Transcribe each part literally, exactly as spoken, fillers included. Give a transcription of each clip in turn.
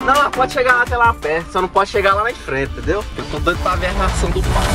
Não, pode chegar lá até lá perto, só não pode chegar lá na frente, entendeu? Eu tô doido pra ver a reação do pai.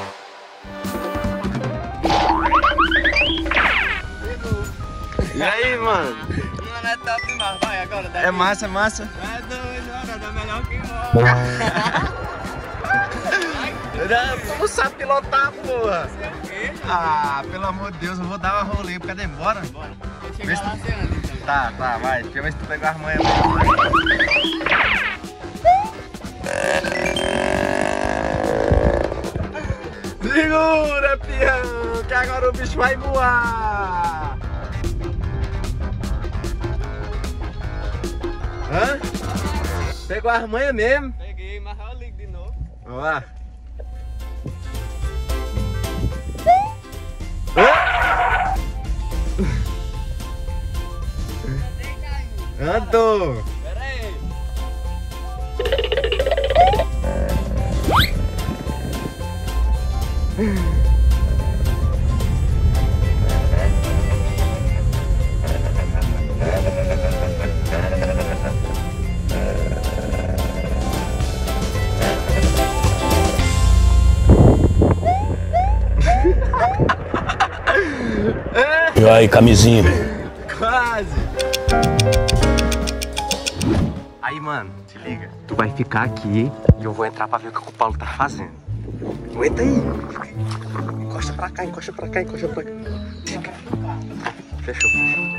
E aí, mano? Não é top, mas vai agora. É massa, é massa. É dois horas, é melhor que embora. Tu não sabe pilotar, porra. Ah, pelo amor de Deus, eu vou dar uma rolê, porque embora. Bora. Vou chegar lá você anda, então. Tá, tá, vai. Deixa eu ver se tu pegou as manhas. Segura, peão, que agora o bicho vai voar. Hã? Pegou as manhas mesmo? Peguei, mas eu ligo de novo. Vamos lá. Andou! Pera aí. E aí, camisinha? Quase! Aí, mano, se liga. Tu vai ficar aqui e eu vou entrar pra ver o que o Paulo tá fazendo. Aguenta aí. Encosta pra cá, encosta pra cá, encosta pra cá. Fechou.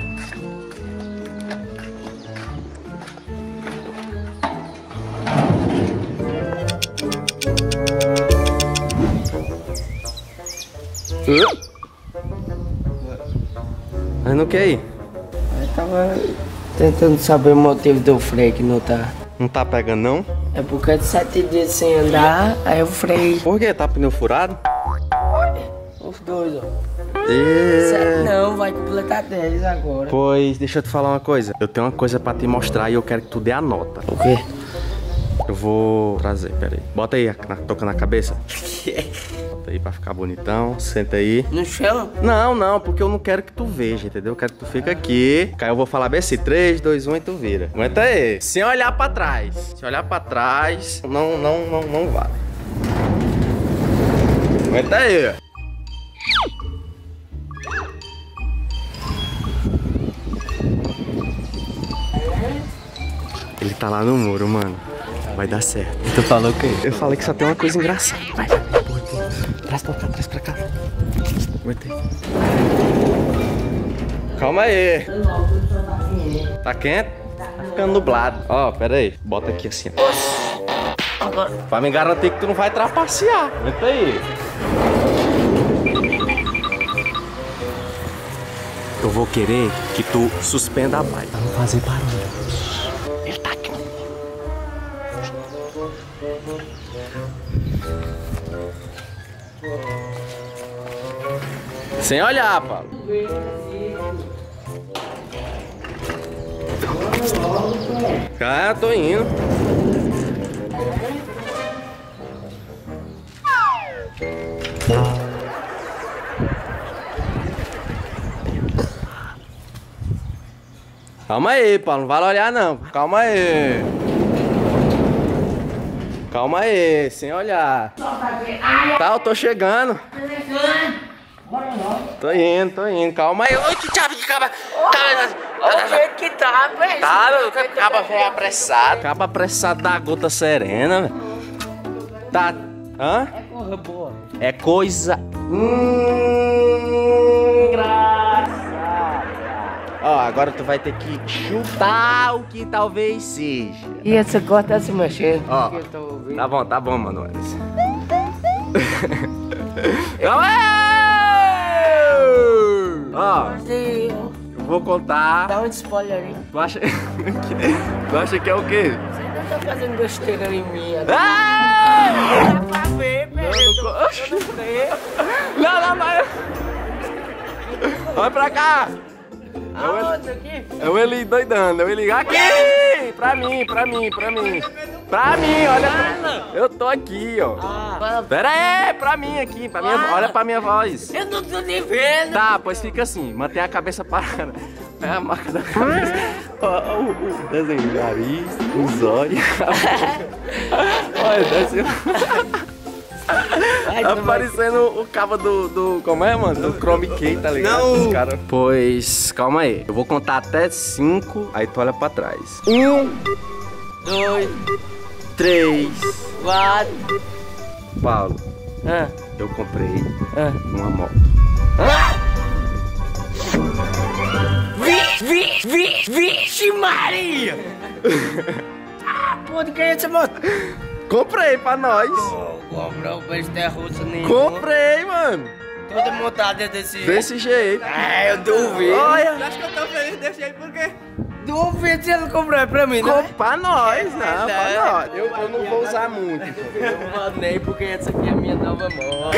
Mas não quer ir? Eu tava tentando saber o motivo do freio que não tá. Não tá pegando, não? É porque de sete dias sem andar, aí eu freio. Por quê? Tá pneu furado? Os dois, ó. E... Sete não, vai completar dez agora. Pois, deixa eu te falar uma coisa. Eu tenho uma coisa pra te mostrar e eu quero que tu dê a nota. O quê? Eu vou trazer, pera aí. Bota aí, na, toca na cabeça. Bota aí pra ficar bonitão. Senta aí. No chão? Não, não, porque eu não quero que tu veja, entendeu? Eu quero que tu fique aqui. Aí eu vou falar bem assim, três, dois, um e tu vira. Aguenta aí. Sem olhar pra trás. Se olhar pra trás, não, não, não, não vale. Aguenta aí. Ele tá lá no muro, mano. Vai dar certo. Tu falou o quê? Eu falei que só tem uma coisa engraçada. Vai, vai, vai. Traz pra cá, traz pra cá. Aguenta aí. Calma aí. Tá quente? Tá ficando nublado. Ó, pera aí. Bota aqui assim, ó. Agora. Pra me garantir que tu não vai trapacear. Aguenta aí. Eu vou querer que tu suspenda a bike. Pra não fazer barulho. Ele tá aqui. Sem olhar, Paulo. Ah, tô indo. Calma aí, Paulo. Não vale olhar, não. Calma aí. Calma aí, sem olhar. Tá, eu tô chegando. Tô indo, tô indo. Calma aí. Oi, que diabo de caba. Olha o jeito que tá, velho. Tá, meu. Caba velho apressado. Caba apressado da gota serena, velho. Tá. Hã? É coisa boa. É coisa engraçada. Ó, agora tu vai ter que chutar o que talvez seja. E essa corda tá se mexendo. Ó, que eu tô ouvindo. tá bom, tá bom, mano. Calma aí! Ó, eu vou contar. Dá um spoiler aí. Tu acha que, tu acha que é o quê? Você não tá fazendo besteira em mim. Ah! Dá pra ver, velho. Não, não, não. Olha pra cá. Aonde aqui? É o Eli doidando, é o Eli aqui! Pra mim, pra mim, pra mim. Pra mim, olha pra... Eu tô aqui, ó. Ah, Pera aí, pra mim aqui, pra minha... olha pra minha voz. eu não tô nem vendo. Tá, pois fica assim, mantém a cabeça parada. É a marca da cabeça. Olha o, o desenho do nariz, os olhos. Olha, desenho. Aparecendo o cabo do, do... Como é, mano? Do Chrome Key, tá ligado? Não. Cara... Pois, calma aí. Eu vou contar até cinco, aí tu olha pra trás. Um, dois, três, Quatro. Paulo, Ah, eu comprei ah. uma moto. Vixe, vixe, vixe, vixe, Maria! Ah, pô, de quem é essa moto? Comprei pra nós. Comprou o peixe de russo nenhum. Comprei, mano. Toda montada desse jeito. Desse jeito. É, eu duvido. Olha. Acho que eu tô feliz desse jeito porque... Duvido se ele comprou pra mim, né? Com, pra nós, não, pra verdade. nós. Eu, eu não vou usar muito. Eu não mandei porque essa aqui é a minha nova moto.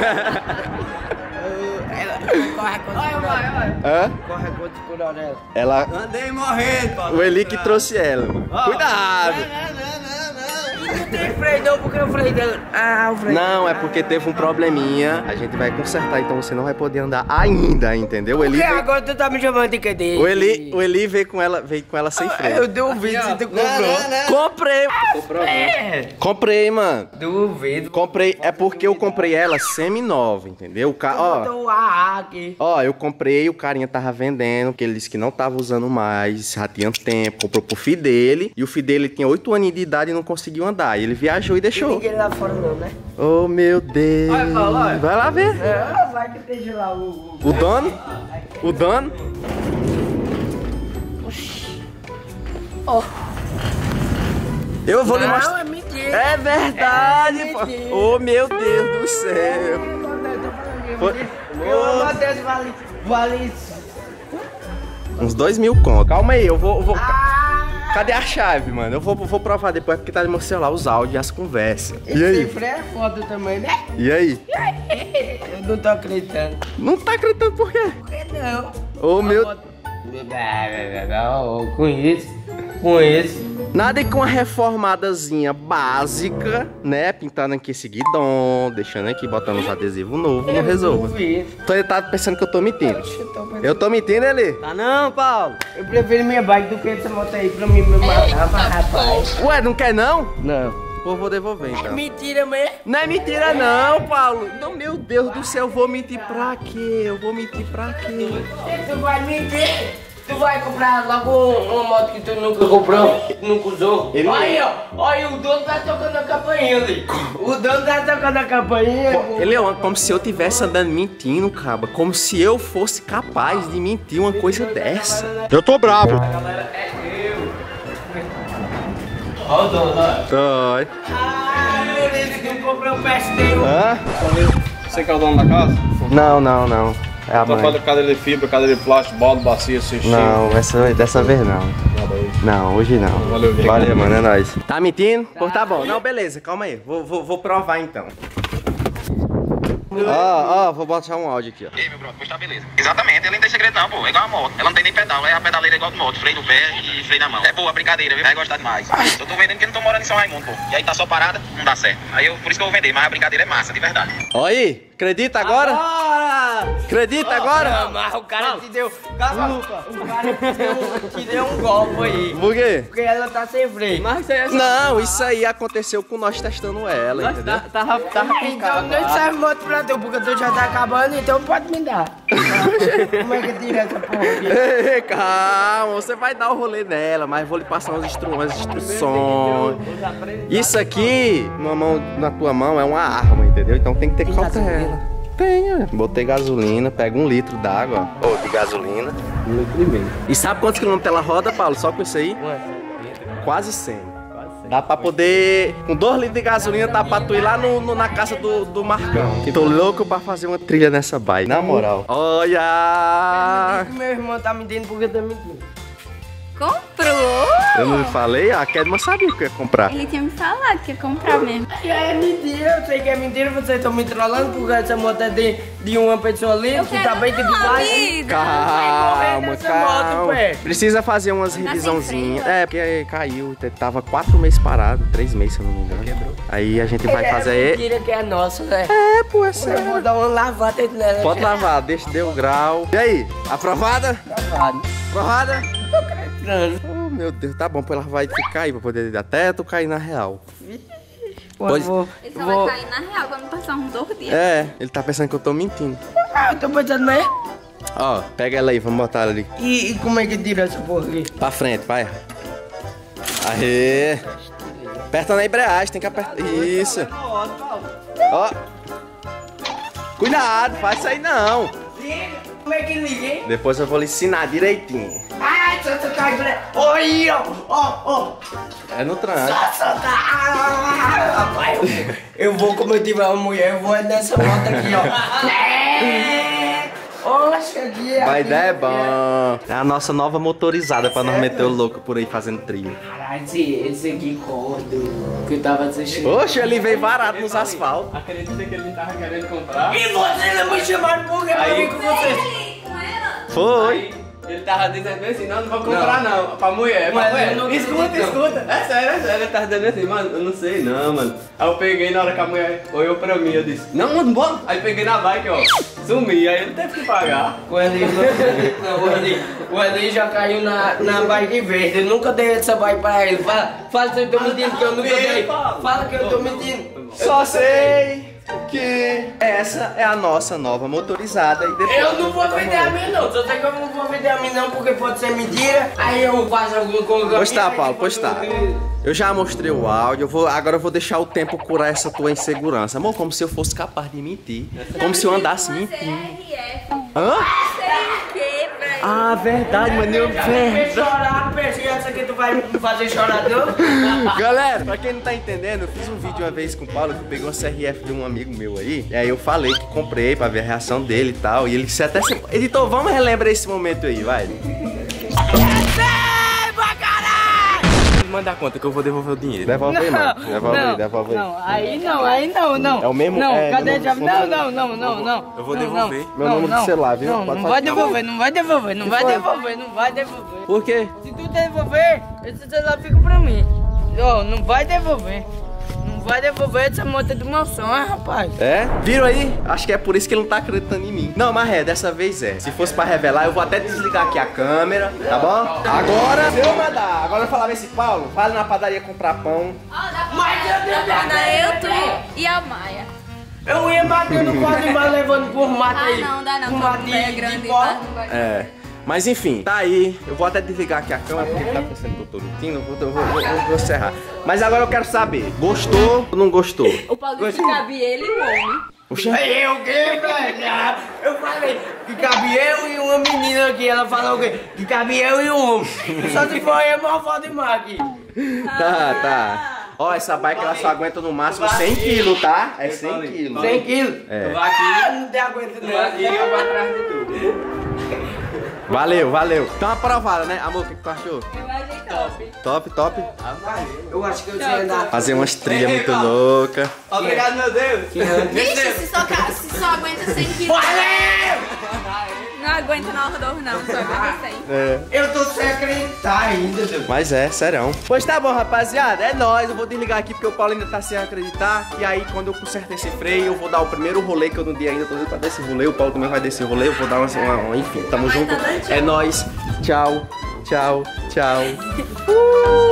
Ela corre quantos por hora? Hã? Corre quantos por hora ela? Ela... Andei morrendo, Paulo. O Eli que trouxe ela, mano. Cuidado. Não tem freio não, porque o freio dela... Ah, o freio... Não, é porque teve um probleminha. A gente vai consertar, então você não vai poder andar ainda, entendeu? O Eli Por que veio... agora tu tá me chamando de cadê? O Eli, o Eli veio com ela, veio com ela sem freio. Eu duvido se tu comprou. Comprei. Comprou, É. Comprei, mano. Duvido. Comprei, é porque eu comprei ela semi-nova, entendeu? O ca... ó, Botou a aqui. ó, eu comprei, o carinha tava vendendo, porque ele disse que não tava usando mais, já tinha tempo, comprou pro filho dele, e o filho dele tinha oito anos de idade e não conseguiu andar. E ele viajou e deixou. Ninguém lá fora não, né? Oh, meu Deus. Olha, Paulo, olha. Vai lá ver. É, vai que esteja lá o... O dono? O dono? Oh. Eu vou lhe Não, mostrar. é mentira. É verdade, É pô. mentira. Oh, meu Deus do céu. Foi- Eu amo Deus, vale... Vale... Uns dois mil conto. Calma aí, eu vou. eu vou- Ah! Cadê a chave, mano? Eu vou, vou provar depois porque tá no meu celular os áudios e as conversas. E Esse aí? freio é foda também, né? E aí? Eu não tô acreditando. Não tá acreditando por quê? Por que não? Ô, meu. Não, conheço, conheço. Nada com uma reformadazinha básica, né? Pintando aqui esse guidão, deixando aqui, botando os adesivos novos, não resolva. Duvido. Então ele tá pensando que eu tô mentindo. Eu tô pensando- Eu tô mentindo, Eli? Tá não, Paulo. Eu prefiro minha bike do que essa moto aí pra mim me matar, mas, rapaz. Ué, não quer não? Não. Pô, vou devolver então. Mentira mesmo. Não é mentira não, Paulo. Não, meu Deus do céu, eu vou mentir pra quê? Eu vou mentir pra quê? Tu vai mentir. Tu vai comprar logo um- uma moto que tu nunca comprou, que tu nunca usou. Ele- Olha aí, ó. Olha, o dono tá tocando a campainha ali. O dono tá tocando a campainha. Ele é como se eu tivesse andando mentindo, caba. Como se eu fosse capaz de mentir uma coisa dessa. Eu tô bravo. Olha o dono, ó. Ai. Ah, por isso que eu comprei um P S D. Hã? Você que é o dono da casa? Não, não, não. É a Só mãe. fala cadeira de fibra, cadeira de plástico, bola, bacia, cestinho. Não, essa, dessa vez não. Nada aí. Não, hoje não. Valeu, Vitor. Valeu, mano, é nóis. Tá mentindo? Pô, tá bom. Não, beleza, calma aí. Vou, vou, vou provar então. Ó, ó, vou botar um áudio aqui, ó. Ei, meu brother, pois tá beleza. Exatamente, ela não tem segredo não, pô. É igual a moto. Ela não tem nem pedal, é a pedaleira é igual de moto. Freio no pé e freio na mão. É boa a brincadeira, viu? Vai gostar demais. Eu tô vendendo porque não tô morando em São Raimundo, pô. E aí tá só parada, não dá certo. Aí eu, por isso que eu vou vender, mas a brincadeira é massa, de verdade. Ó aí, acredita agora? Acredita agora? Mas o cara te deu. Calma, o cara te deu, te deu um golpe aí. Por quê? Porque ela tá sem freio. Mas isso aí é só... Não, isso aí aconteceu com nós testando ela, Nós entendeu? tá- tava, tava com Então carro. não serve moto pra tu, porque tu já tá acabando, então pode me dar. Como é que tira essa porra aqui? Ei, calma, você vai dar o rolê nela, mas vou lhe passar umas, instru umas instruções. Isso aqui, na, mão, na tua mão, é uma arma, entendeu? Então tem que ter Tem cautela. gasolina? Tenho. Botei gasolina, pega um litro d'água, ó. Ou de gasolina. Um litro e meio. E sabe quantos quilômetros ela roda, Paulo? Só com isso aí? Quase cem. Dá pra poder, com dois litros de gasolina, dá pra tu ir lá no, no- na casa do, do Marcão. Tô louco pra fazer uma trilha nessa bike, na moral. Olha! Meu irmão tá mentindo porque tá mentindo. Comprou? Eu não falei? A Kedma sabia que eu ia comprar. Ele tinha me falado que ia comprar mesmo. E aí é mentira, eu sei que é mentira, vocês estão me trollando porque essa moto é de, de uma pessoa ali, Eu que quero tá bem que tu não, vai. vida. Calma, nessa moto, calma. pé. Precisa fazer umas sem revisãozinhas. freio. É, porque caiu, tava quatro meses parado, três meses, se eu não me engano. Quebrou. Aí a gente vai É fazer. mentira que é nossa, né? É, pô, é Eu vou sério. dar uma lavada nela. Pode lavar, deixa, deu grau. E aí, aprovada? Lavado. Aprovada? Tô acreditando. mostrando. Oh, meu Deus, tá bom, pô, ela vai ficar aí pra poder até tu cair na real. Pode. Vou, Ele só vou... vai cair na real quando passar uns dois dias. É, ele tá pensando que eu tô mentindo. Ah, eu tô pensando mesmo. Ó, pega ela aí, vamos botar ela ali. E, e como é que tira essa porra aqui? Pra frente, vai. Aê. Aperta na embreagem, tem que apertar. Isso. Ó. Cuidado, faz isso aí não. Liga. Como é que liga, hein? Depois eu vou lhe ensinar direitinho. Ai, só tocar embreagem. Oi, ó, ó, ó. É no trânsito. Só soltar. Rapaz, eu, eu vou, como eu tiver uma mulher, eu vou nessa moto aqui, ó. É. Oxe, aqui é. Vai dar é bom. É a nossa nova motorizada pra nós meter o louco por aí fazendo trilha. Caralho, esse, esse aqui gordo que eu tava assistindo. Oxe, ele veio varado nos asfaltos. Acredita que ele tava querendo comprar? E você não me chamaram por quê pra vir com vocês? Foi. Ele tava dizendo assim, não, não vou comprar não, não. Pra mulher, pra Mas mulher. eu não Escuta, acredito, escuta. É sério, é sério. Ele tava dizendo assim, mano, eu não sei não, mano. Aí eu peguei na hora que a mulher olhou pra mim, eu disse, não, mano, bora. Aí peguei na bike, ó, sumi, aí ele teve que pagar. O Eli, não, o Eli, o Eli já caiu na, na bike verde. Eu nunca dei essa bike pra ele. Fala, fala se eu tô mentindo que eu nunca dei. Fala que eu tô mentindo. Só sei que essa é a nossa nova motorizada. E depois Eu não vou vender a mim não, só sei que eu não vou vender a mim não, porque pode ser mentira. Aí eu faço alguma coisa. Pois tá, Paulo, pois tá. Eu já mostrei o áudio, eu vou, agora eu vou deixar o tempo curar essa tua insegurança. Amor, como se eu fosse capaz de mentir. Como se eu andasse mentindo. Hã? Ah, verdade, mano, eu Vai chorar, pensei essa aqui tu vai me fazer chorar não? Galera, pra quem não tá entendendo, eu fiz um vídeo uma vez com o Paulo que eu peguei uma C R F de um amigo meu aí. E aí eu falei que comprei pra ver a reação dele e tal. E ele se até se... Editor, vamos relembrar esse momento aí, vai. Manda a conta que eu vou devolver o dinheiro. Devolve aí, mano. Devolve aí, devolve aí. Não, aí não, aí não, não. É o mesmo- Não, é, cadê meu a chave? número- Não, não, não, não, não. Eu vou Não, devolver. não, Meu não, número de não. celular, viu? Não, Pode não fazer. vai devolver, não vai devolver, não vai foi? devolver, não vai devolver. Por quê? Se tu devolver, esse celular fica pra mim. Ó, não vai devolver. Não vai devolver essa moto do meu sonho, rapaz. É? Viram aí? Acho que é por isso que ele não tá acreditando em mim. Não, mas é, dessa vez é. Se fosse pra revelar, eu vou até desligar aqui a câmera, tá bom? Agora, se eu mandar, agora eu falava esse Paulo, vai na padaria comprar pão. Mas eu tenho Eu, tu e a Maia. Eu ia matando quase mais levando por mato Ah, aí. não, dá não, Por porque mato o de, pé é de grande. pó. mas não vai- É. Mas enfim, tá aí. Eu vou até desligar aqui a câmera porque ele tá pensando que eu tô mentindo. Eu vou, eu vou, eu vou, eu vou encerrar. Mas agora eu quero saber: gostou ou não gostou? O Paulo disse que cabia ele e o homem. Oxê. Eu o quê, velho? Eu falei que cabe eu e uma menina aqui. Ela falou o quê? Que cabe eu e um homem. Só se for eu, mal foto de mar aqui. Tá, tá. Ó, essa bike ela só aguenta no máximo cem quilos, tá? É cem quilos. cem quilos. É. Ah, não tem aguento não. Aqui eu vou atrás de tudo. Valeu, valeu. Então aprovada, né? Amor, o que que tu achou? Eu achei top. Top, top. Eu acho que eu sei andar. Fazer umas trilhas muito loucas. Obrigado, meu Deus. Vixe, se só, ca- se só aguenta cem quilos. Não aguenta na Ordor, não. Só aguenta cem. É. Eu tô sem acreditar ainda, Deus. Mas é, serão. Pois tá bom, rapaziada. É nóis. Eu vou desligar aqui porque o Paulo ainda tá sem acreditar. E aí, quando eu consertar esse freio, eu vou dar o primeiro rolê que eu não dei ainda. Tô doido pra dar esse rolê. O Paulo também vai descer o rolê. Eu vou dar uma. uma, uma enfim, tamo junto. É nóis. Tchau, tchau, tchau. Uh!